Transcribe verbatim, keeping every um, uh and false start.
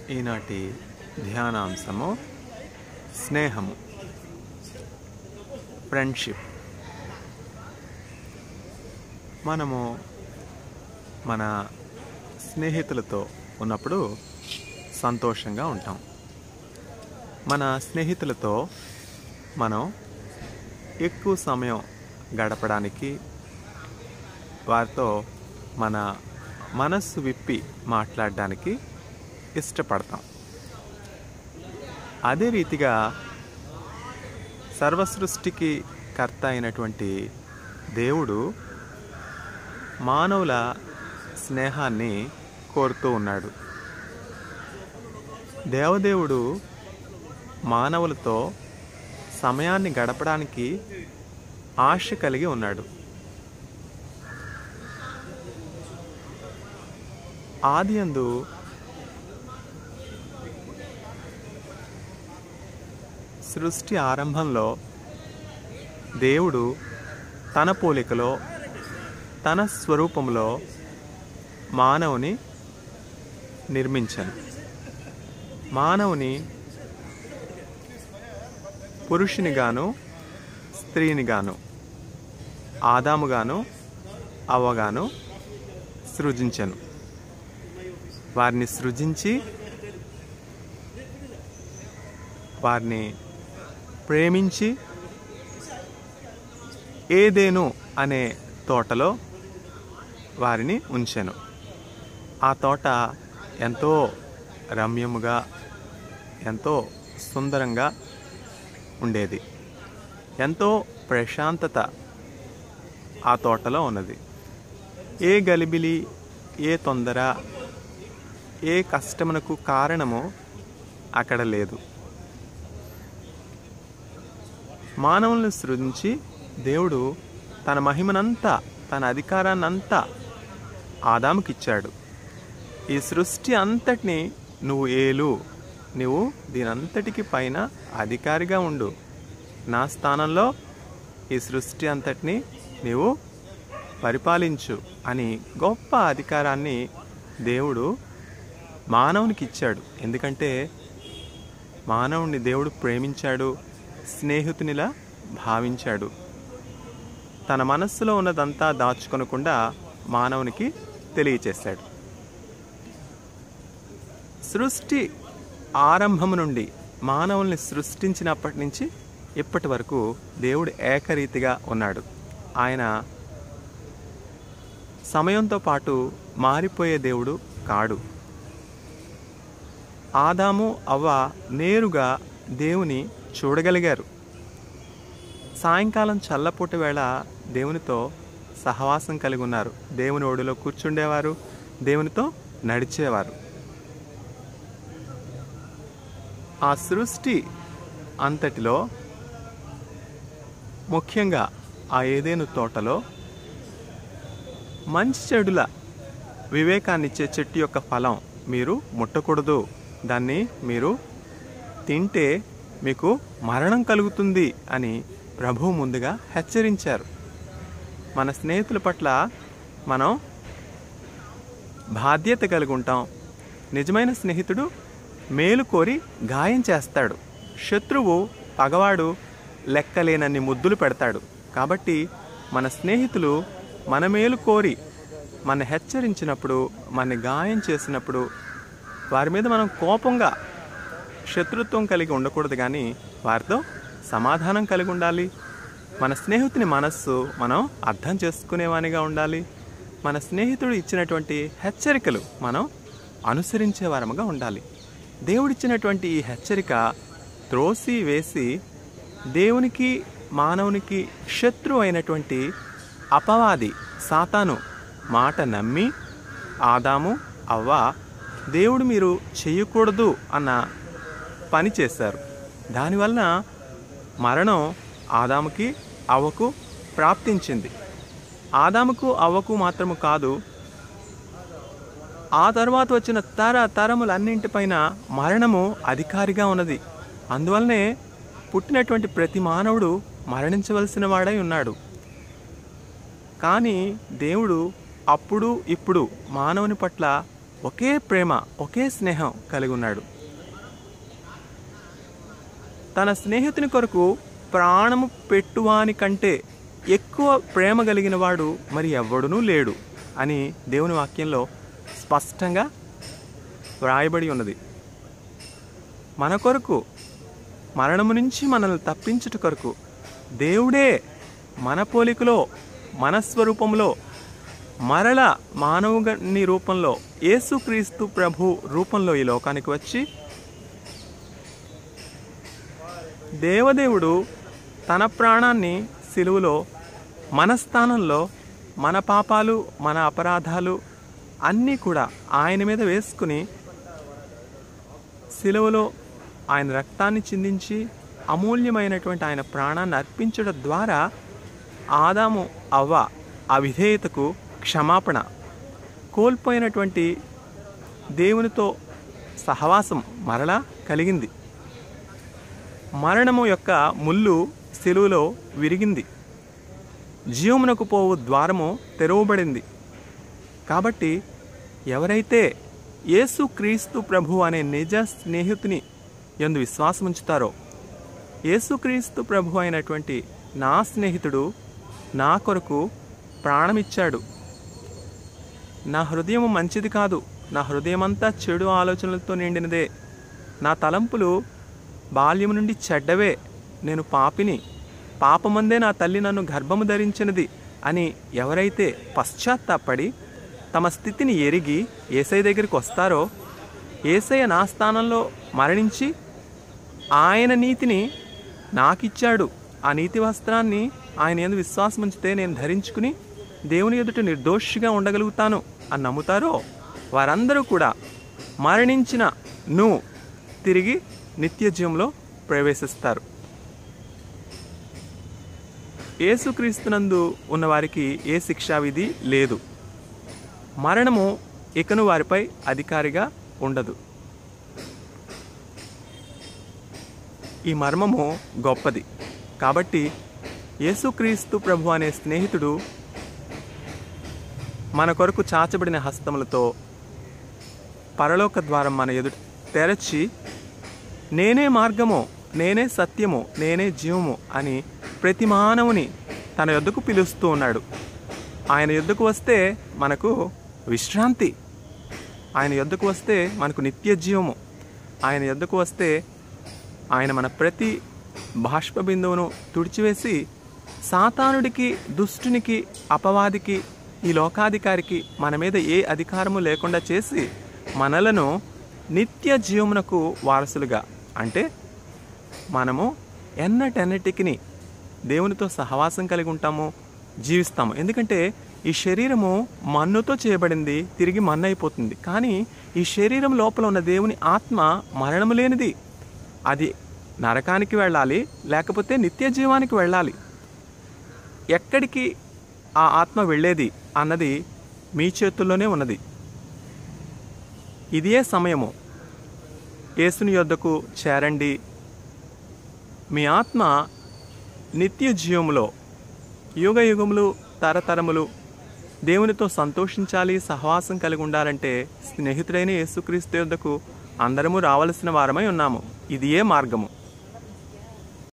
ఈనాటి ధ్యానాంశము స్నేహము, ఫ్రెండ్షిప్. మనము మన స్నేహితులతో ఉన్నప్పుడు సంతోషంగా ఉంటాం. మన స్నేహితులతో మనం ఎక్కువ సమయం గడపడానికి, వారితో మన మనస్సు విప్పి మాట్లాడడానికి ఇష్టపడతాం. అదే రీతిగా సర్వసృష్టికి కర్త అయినటువంటి దేవుడు మానవుల స్నేహాన్ని కోరుతూ ఉన్నాడు. దేవదేవుడు మానవులతో సమయాన్ని గడపడానికి ఆశ కలిగి ఉన్నాడు. ఆదియందు సృష్టి ఆరంభంలో దేవుడు తన పోలికలో తన స్వరూపంలో మానవుని నిర్మించాడు. మానవుని పురుషునిగాను స్త్రీనిగాను, ఆదాముగాను అవ్వగాను సృజించెను. వారిని సృజించి వారిని ప్రేమించి ఏదేను అనే తోటలో వారిని ఉంచెను. ఆ తోట ఎంతో రమ్యముగా, ఎంతో సుందరంగా ఉండేది. ఎంతో ప్రశాంతత ఆ తోటలో ఉన్నది. ఏ గలిబిలి, ఏ తొందర, ఏ కష్టమునకు కారణము అక్కడ లేదు. మానవులను సృజించి దేవుడు తన మహిమనంతా, తన అధికారాన్నంతా ఆదాముకిచ్చాడు. ఈ సృష్టి అంతటిని నువ్వు ఏలు, నువ్వు దీనంతటికి పైన అధికారిగా ఉండు, నా స్థానంలో ఈ సృష్టి అంతటిని నీవు పరిపాలించు అని గొప్ప అధికారాన్ని దేవుడు మానవునికి ఇచ్చాడు. ఎందుకంటే మానవుని దేవుడు ప్రేమించాడు, స్నేహితునిలా భావించాడు. తన మనస్సులో ఉన్నదంతా దాచుకొనకుండా మానవునికి తెలియచేశాడు. సృష్టి ఆరంభము నుండి మానవుల్ని సృష్టించినప్పటి నుంచి ఇప్పటి వరకు దేవుడు ఏకరీతిగా ఉన్నాడు. ఆయన సమయంతో పాటు మారిపోయే దేవుడు కాడు. ఆదాము అవ్వ నేరుగా దేవుని చూడగలిగారు. సాయంకాలం చల్లపూట వేళ దేవునితో సహవాసం కలిగి ఉన్నారు. దేవుని ఒడిలో కూర్చుండేవారు, దేవునితో నడిచేవారు. ఆ సృష్టి అంతటిలో ముఖ్యంగా ఆ ఏదేను తోటలో మంచి చెడుల వివేకాన్నిచ్చే చెట్టు యొక్క ఫలం మీరు ముట్టకూడదు, దాన్ని మీరు తింటే మీకు మరణం కలుగుతుంది అని ప్రభువు ముందుగా హెచ్చరించారు. మన స్నేహితుల పట్ల మనం బాధ్యత కలిగి ఉంటాం. నిజమైన స్నేహితుడు మేలు కోరి గాయం చేస్తాడు. శత్రువు, పగవాడు లెక్కలేనన్ని ముద్దులు పెడతాడు. కాబట్టి మన స్నేహితులు మన మేలు కోరి మన హెచ్చరించినప్పుడు, మన గాయం చేసినప్పుడు వారి మీద మనం కోపంగా, శత్రుత్వం కలిగి ఉండకూడదు, కానీ వారితో సమాధానం కలిగి ఉండాలి. మన స్నేహితుని మనస్సు మనం అర్థం చేసుకునేవానిగా ఉండాలి. మన స్నేహితుడు ఇచ్చినటువంటి హెచ్చరికలు మనం అనుసరించే వారముగా ఉండాలి. దేవుడిచ్చినటువంటి ఈ హెచ్చరిక త్రోసి వేసి దేవునికి మానవునికి శత్రువు అయినటువంటి అపవాది సాతాను మాట నమ్మి ఆదాము అవ్వ దేవుడు మీరు చేయకూడదు అన్న పని చేశారు. దానివలన మరణం ఆదాముకి అవ్వకు ప్రాప్తించింది. ఆదాముకు అవ్వకు మాత్రము కాదు, ఆ తర్వాత వచ్చిన తర తరములన్నింటిపైన మరణము అధికారిగా ఉన్నది. అందువల్లనే పుట్టినటువంటి ప్రతి మానవుడు మరణించవలసిన వాడై ఉన్నాడు. కానీ దేవుడు అప్పుడు ఇప్పుడు మానవుని పట్ల ఒకే ప్రేమ, ఒకే స్నేహం కలిగి ఉన్నాడు. తన స్నేహితుని కొరకు ప్రాణము పెట్టువాని కంటే ఎక్కువ ప్రేమ కలిగిన వాడు మరి ఎవ్వడునూ లేడు అని దేవుని వాక్యంలో స్పష్టంగా వ్రాయబడి ఉన్నది. మన కొరకు, మరణము నుంచి మనల్ని తప్పించుట కొరకు దేవుడే మన పోలికలో, మన స్వరూపంలో, మరల మానవుని రూపంలో, యేసుక్రీస్తు ప్రభు రూపంలో ఈ లోకానికి వచ్చి దేవదేవుడు తన ప్రాణాన్ని సిలువలో మన స్థానంలో, మన పాపాలు, మన అపరాధాలు అన్నీ కూడా ఆయన మీద వేసుకుని సిలువలో ఆయన రక్తాన్ని చిందించి అమూల్యమైనటువంటి ఆయన ప్రాణాన్ని అర్పించడం ద్వారా ఆదాము అవ్వ అవిధేయతకు క్షమాపణ, కోల్పోయినటువంటి దేవునితో సహవాసం మరలా కలిగింది. మరణము యొక్క ముళ్ళు సిలువలో విరిగింది. జీవమునకు పోవు ద్వారము తెరవబడింది. కాబట్టి ఎవరైతే యేసుక్రీస్తు ప్రభు అనే నిజ స్నేహితుని యందు విశ్వాసం ఉంచుతారో, యేసుక్రీస్తు ప్రభు అయినటువంటి నా స్నేహితుడు నా కొరకు ప్రాణమిచ్చాడు. నా హృదయం మంచిది కాదు, నా హృదయమంతా చెడు ఆలోచనలతో నిండినదే, నా తలంపులు బాల్యము నుండి చెడ్డవే, నేను పాపిని, పాపమందే నా తల్లి నన్ను గర్భము ధరించినది అని ఎవరైతే పశ్చాత్తాపడి తమ స్థితిని ఎరిగి యేసయ్య దగ్గరికి వస్తారో, యేసయ్య నా స్థానంలో మరణించి ఆయన నీతిని నాకిచ్చాడు, ఆ నీతి వస్త్రాన్ని ఆయన యందు విశ్వాసం ఉంచితే నేను ధరించుకుని దేవుని ఎదుట నిర్దోషిగా ఉండగలుగుతాను అని నమ్ముతారో వారందరూ కూడా మరణించిన నువ్వు తిరిగి నిత్య జీవంలో ప్రవేశిస్తారు. యేసుక్రీస్తునందు ఉన్నవారికి ఏ శిక్షా విధి లేదు. మరణము ఇకను వారిపై అధికారిగా ఉండదు. ఈ మర్మము గొప్పది. కాబట్టి యేసుక్రీస్తు ప్రభు అనే స్నేహితుడు మన కొరకు చాచబడిన హస్తములతో పరలోక ద్వారం మన ఎదుట తెరచి నేనే మార్గము, నేనే సత్యము, నేనే జీవము అని ప్రతి మానవుని తన యొద్దకు పిలుస్తూ ఉన్నాడు. ఆయన యొద్దకు వస్తే మనకు విశ్రాంతి, ఆయన యొద్దకు వస్తే మనకు నిత్య జీవము, ఆయన యొద్దకు వస్తే ఆయన మన ప్రతి బాష్ప బిందువును తుడిచివేసి సాతానుడికి, దుష్టునికి, అపవాదికి, ఈ లోకాధికారికి మన మీద ఏ అధికారము లేకుండా చేసి మనలను నిత్య జీవమునకు వారసులుగా, అంటే మనము ఎన్నటెన్నటికి దేవునితో సహవాసం కలిగి ఉంటాము, జీవిస్తాము. ఎందుకంటే ఈ శరీరము మన్నుతో చేయబడింది, తిరిగి మన్ను అయిపోతుంది. కానీ ఈ శరీరం లోపల ఉన్న దేవుని ఆత్మ మరణము లేనిది. అది నరకానికి వెళ్ళాలి, లేకపోతే నిత్య జీవానికి వెళ్ళాలి. ఎక్కడికి ఆ ఆత్మ వెళ్ళేది అన్నది మీ చేతుల్లోనే ఉన్నది. ఇదే సమయము. యేసుని యొద్దకు చేరండి. మీ ఆత్మ నిత్య జీవములో యుగ యుగములు, తరతరములు దేవునితో సంతోషించాలి, సహవాసం కలిగి ఉండాలంటే స్నేహితుడైన యేసుక్రీస్తు యొద్దకు అందరము రావలసిన వారమై ఉన్నాము. ఇదియే మార్గము.